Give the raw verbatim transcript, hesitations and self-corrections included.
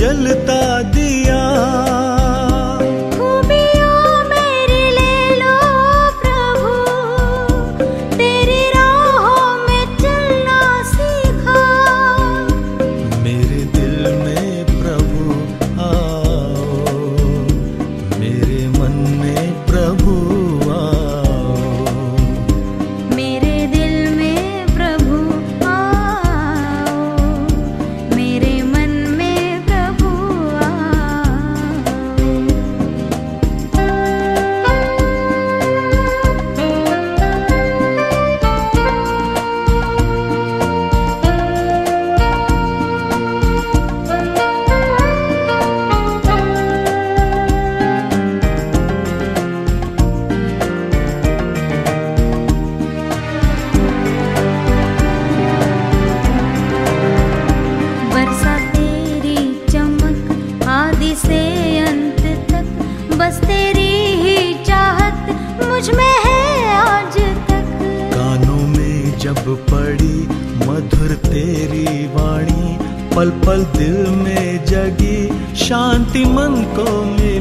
जलता दिया। खूबियाँ मेरी ले लो प्रभु, तेरी राहों में चलना सीखा। मेरे दिल में प्रभु आओ, मेरे मन में प्रभु आओ। मेरे दिल में प्रभु आओ, मेरे मन में प्रभु आओ। बरसा तेरी चमक आदि से अंत तक, बस तेरी ही चाहत मुझ में है आज तक। कानों में जब पड़ी मधुर तेरी वाणी, पल पल दिल में जगी शांति मन को मिली।